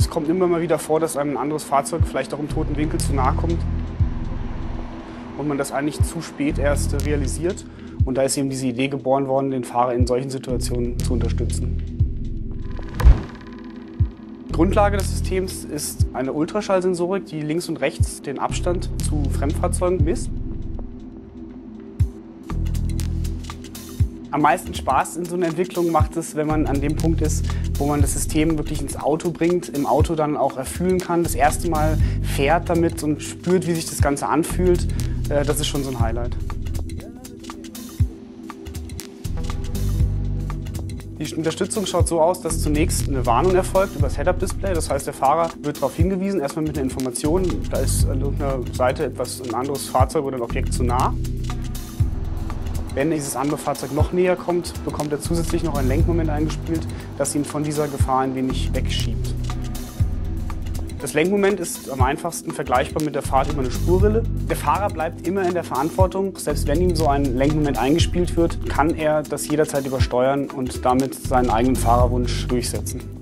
Es kommt immer mal wieder vor, dass einem ein anderes Fahrzeug vielleicht auch im toten Winkel zu nahe kommt und man das eigentlich zu spät erst realisiert. Und da ist eben diese Idee geboren worden, den Fahrer in solchen Situationen zu unterstützen. Grundlage des Systems ist eine Ultraschallsensorik, die links und rechts den Abstand zu Fremdfahrzeugen misst. Am meisten Spaß in so einer Entwicklung macht es, wenn man an dem Punkt ist, wo man das System wirklich ins Auto bringt, im Auto dann auch erfühlen kann, das erste Mal fährt damit und spürt, wie sich das Ganze anfühlt. Das ist schon so ein Highlight. Die Unterstützung schaut so aus, dass zunächst eine Warnung erfolgt über das Head-Up-Display. Das heißt, der Fahrer wird darauf hingewiesen, erstmal mit einer Information, da ist an irgendeiner Seite ein anderes Fahrzeug oder ein Objekt zu nah. Wenn dieses andere Fahrzeug noch näher kommt, bekommt er zusätzlich noch ein Lenkmoment eingespielt, das ihn von dieser Gefahr ein wenig wegschiebt. Das Lenkmoment ist am einfachsten vergleichbar mit der Fahrt über eine Spurrille. Der Fahrer bleibt immer in der Verantwortung. Selbst wenn ihm so ein Lenkmoment eingespielt wird, kann er das jederzeit übersteuern und damit seinen eigenen Fahrerwunsch durchsetzen.